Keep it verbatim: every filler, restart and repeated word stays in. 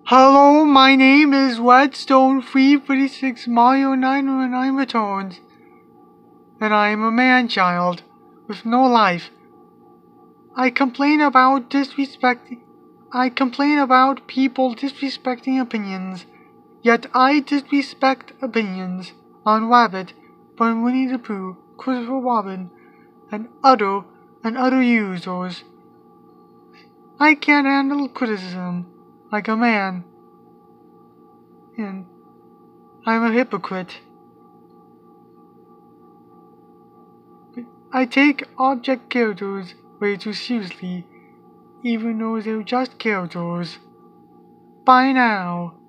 Hello, my name is Redstone three thirty-six Mario nine oh nine returns, and I am a man-child with no life. I complain about disrespecting. I complain about people disrespecting opinions, yet I disrespect opinions on Rabbit, from Winnie the Pooh, Christopher Robin, and other and other users. I can't handle criticism like a man, and I'm a hypocrite. I take object characters way too seriously, even though they're just characters. Bye now.